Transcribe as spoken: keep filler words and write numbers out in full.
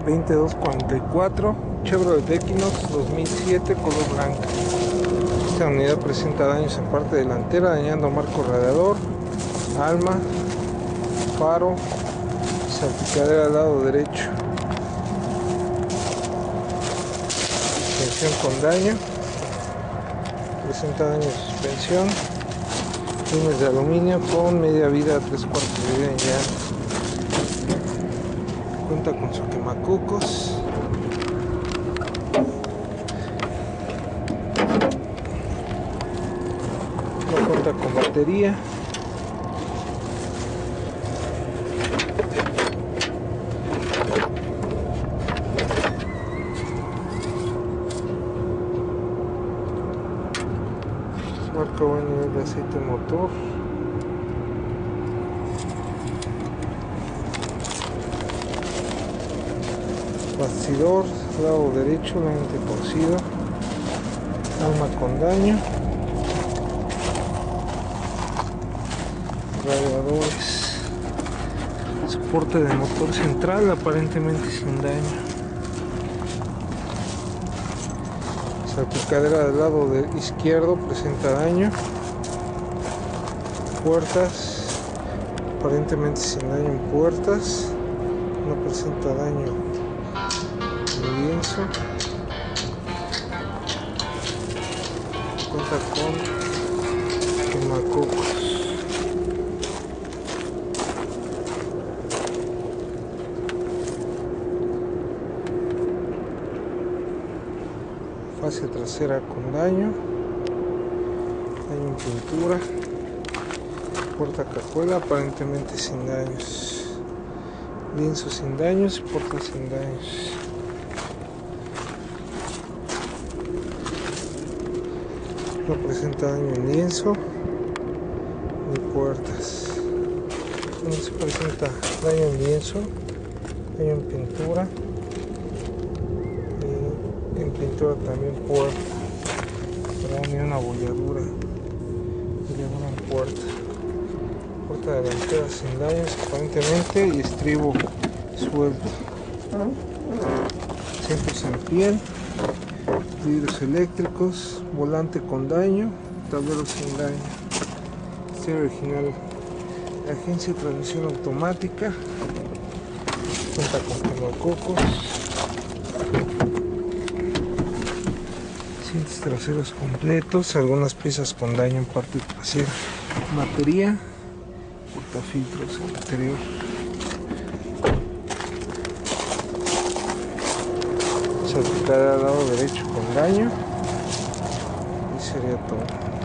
veintidós cuarenta y cuatro, Chevrolet Equinox dos mil siete, color blanco. Esta unidad presenta daños en parte delantera, dañando marco radiador, alma, faro, salpicadera al lado derecho. Suspensión con daño, presenta daño de suspensión, rines de aluminio con media vida, tres cuartos de vida en llanta. Cuenta con su quemacocos. No cuenta con batería. Marca buen nivel de aceite motor. Bastidor, lado derecho, lente cocido, alma con daño, radiadores, soporte de motor central aparentemente sin daño, salpicadera del lado de izquierdo presenta daño, puertas aparentemente sin daño en puertas, no presenta daño lienzo, cuenta con quemacocos. Fascia trasera con daño, daño en pintura, puerta cajuela aparentemente sin daños, lienzo sin daños y puerta sin daños. No presenta daño en lienzo ni puertas. No se presenta daño en lienzo, daño en pintura y en pintura también puerta. Pero hay una bolladura, bolladura en puerta. Puerta delantera sin daños aparentemente y estribo suelto. Asientos en piel. Vidrios eléctricos, volante con daño, tablero sin daño. Este original, agencia de transmisión automática, cuenta con quemacocos, asientos traseros completos, algunas piezas con daño en parte trasera, batería, portafiltros en el interior. Salpicadera al lado derecho con daño y sería todo.